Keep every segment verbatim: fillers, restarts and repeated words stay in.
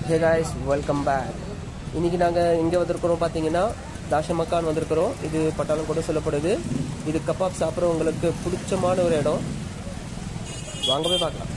Hey guys, welcome back. இன்னைக்கு நாங்க எங்க வந்திருக்கோம் பாத்தீங்கன்னா தாஷமக்கான் வந்திருக்கோம். இது பட்டாளம் கூட சொல்லப்படுது. இது கபாப் சாப்பிடுறவங்களுக்கு பிடிச்சமான ஒரு இடம். வாங்க போய் பார்க்கலாம்.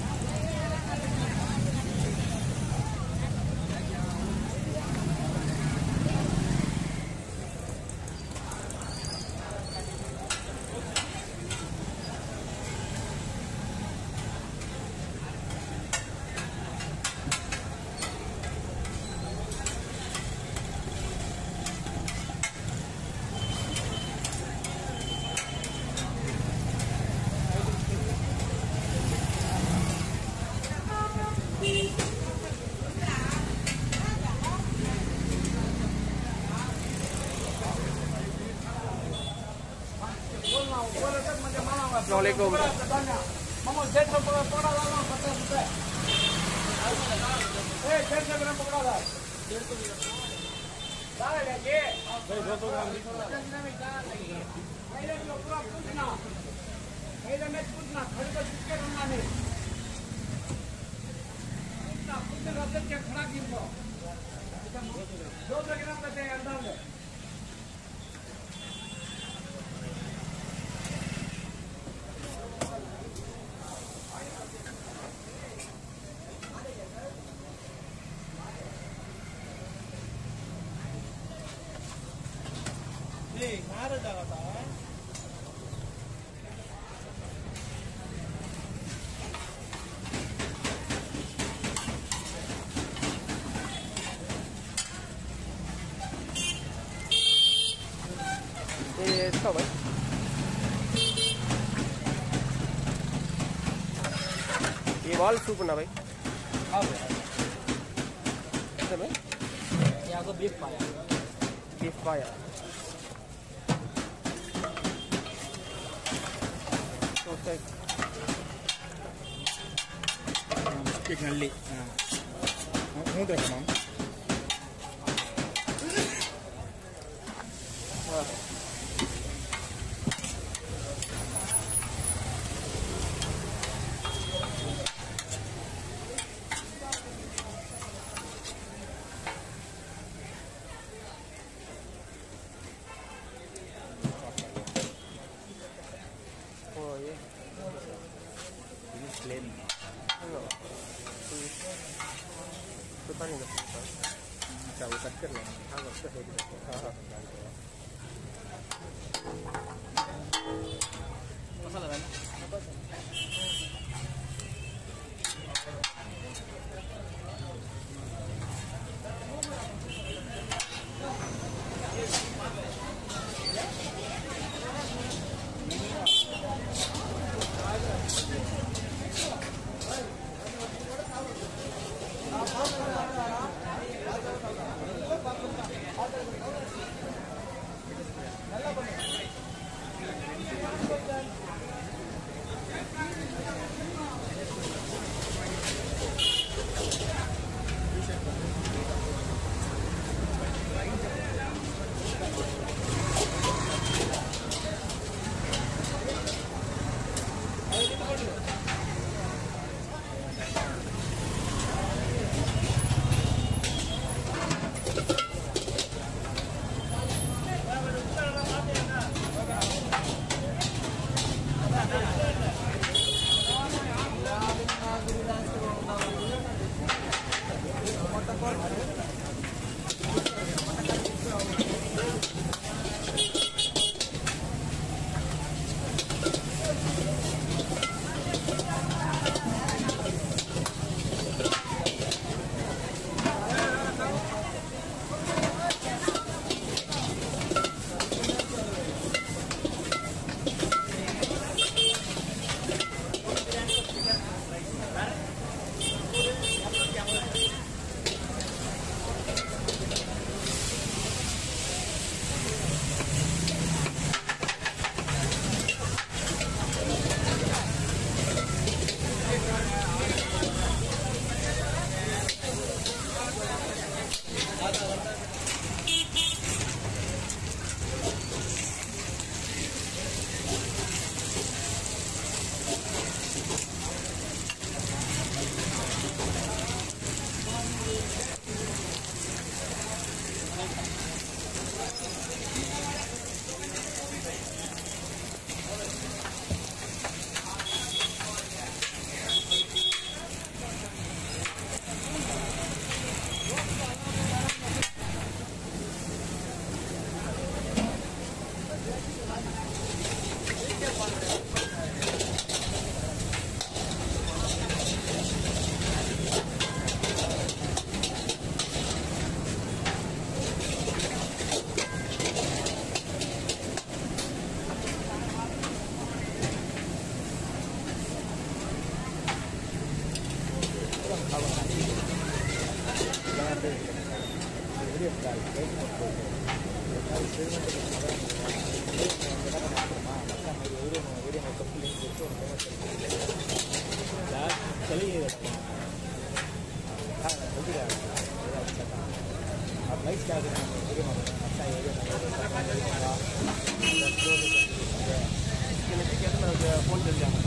Assalamualaikum. Mama set up पकड़ा पकड़ा लाना पता पता ए set से बना पकड़ा ला डाल लेके भाई दो तो काम कितना में डाल लगी पहले तो पूरा पूछना पहले में पूछना खड़े को चिपके रहना नहीं ना पूछने रास्ते के खड़ा गिर दो दो जगह पे ते अंदर में मार जाता है ये इसका भाई ये वाल सूप ना भाई हाँ भाई यहाँ को बीफ पाया बीफ पाया एक नल्ली हूँ देखो मैम प्लेन पता नहीं लगता अच्छा वो कट कर लेंगे हाँ बस हो गया हाँ हाँ मसाला डालना फोन चल जाएगा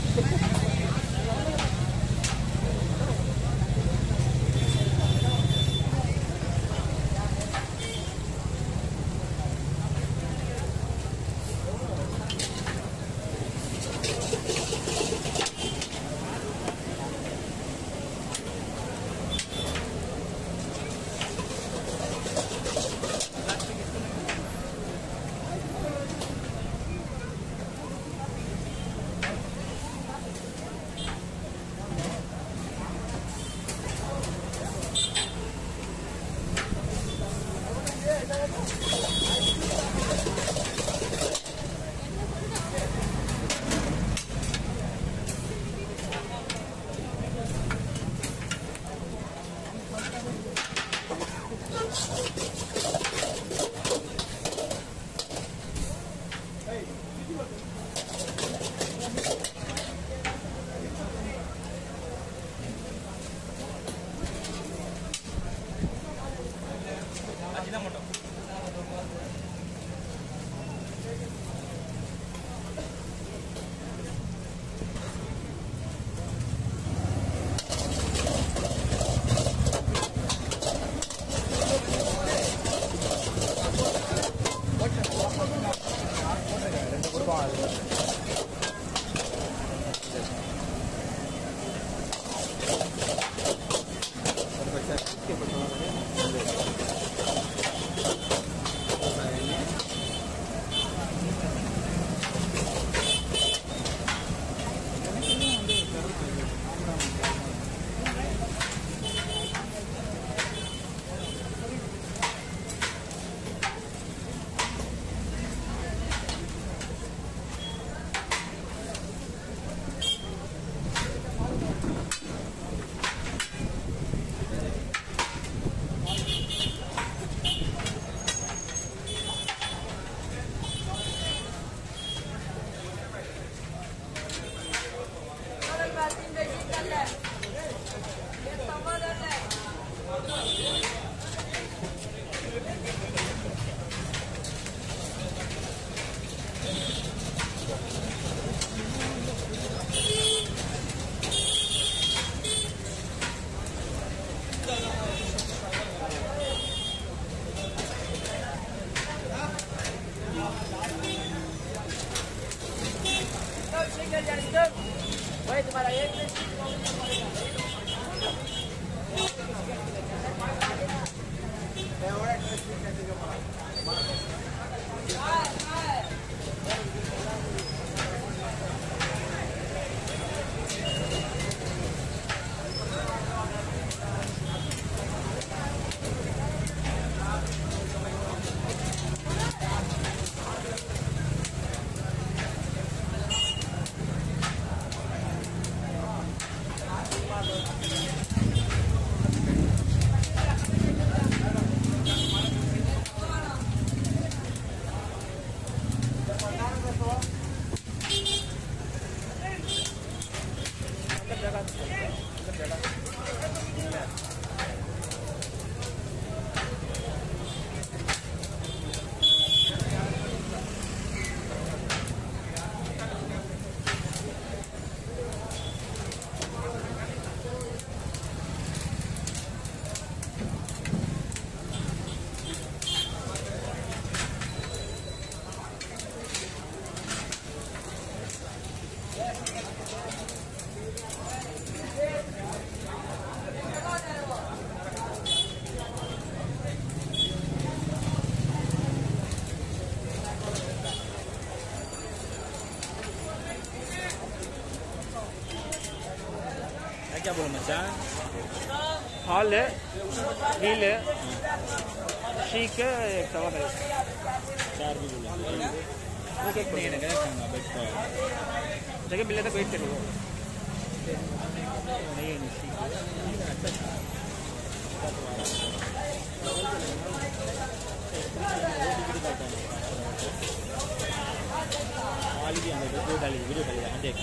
क्या बोलो मचान हाल है नील है शीक है एक तवा है चार भी बोलो वो केक नहीं ना खाना बेटा जगह मिले तो वेट करो नहीं नहीं शीक देख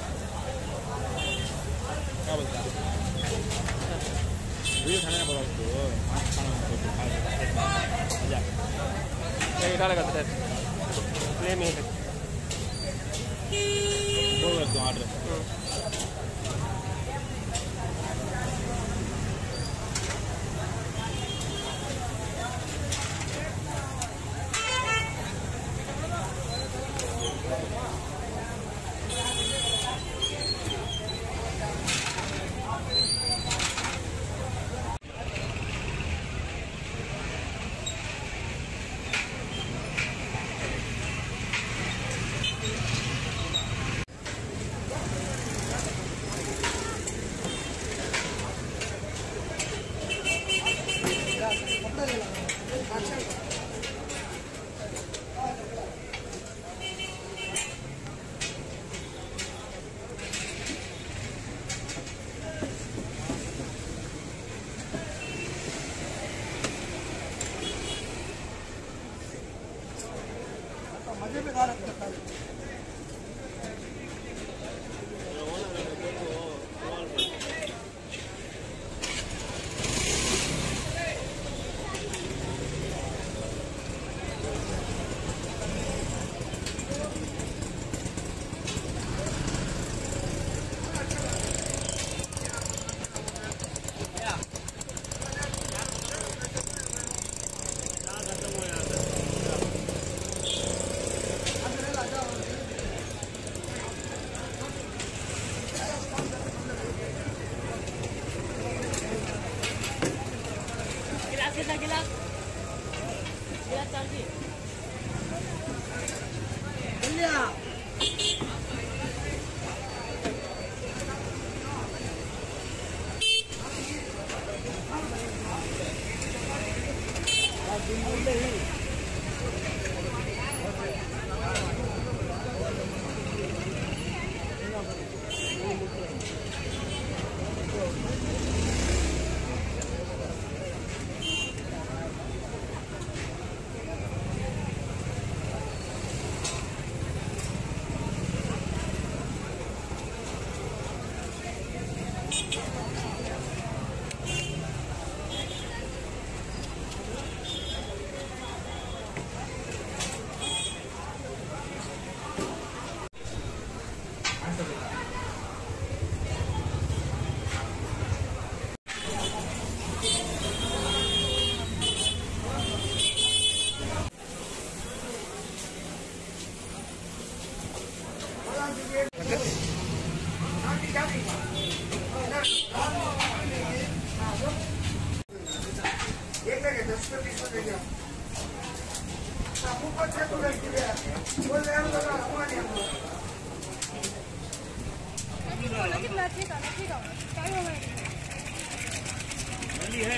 क्या बोलता है वीडियो खाने का बोला उसको मांस खाना उसको खा जा इटाला करते हैं प्ले में बोल रहे तू ऑर्डर मजे में खा रखता है कितना गिलास गिलास चाहिए है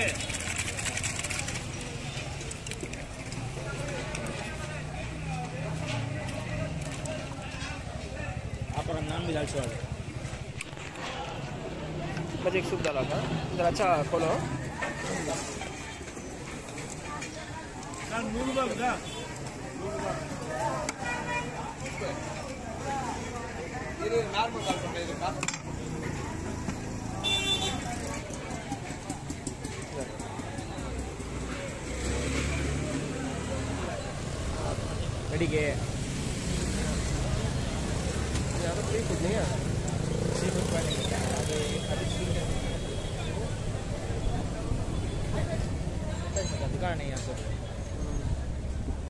आप नाम भी डाल सकते मुझे एक सूप डाला था इधर अच्छा खोलो नूर बाबा ये नॉर्मल काल पड़ेगा ಅಡಿಗೆ ಯಾರು ಫ್ರೀ ಫುಡ್ नहीं है सी फूड पानी अभी अभी दुकान है यहाँ पर